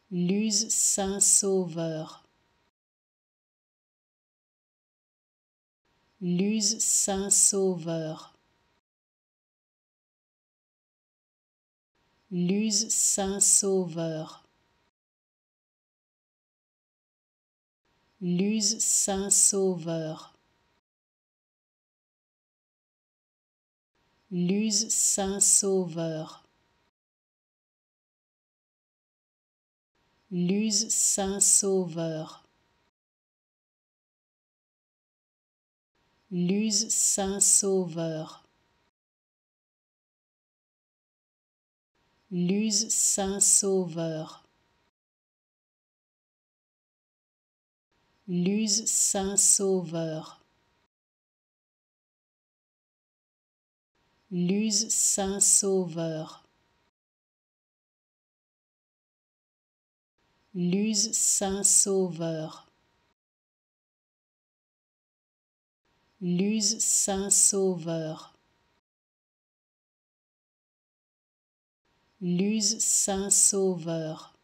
Luz Saint-Sauveur. Luz Saint-Sauveur. Luz Saint-Sauveur. Luz Saint-Sauveur. Luz Saint-Sauveur. Luz Saint-Sauveur. Luz Saint-Sauveur. Luz Saint-Sauveur. Luz Saint-Sauveur. Luz Saint-Sauveur. Luz Saint-Sauveur. Luz Saint-Sauveur. Luz Saint-Sauveur.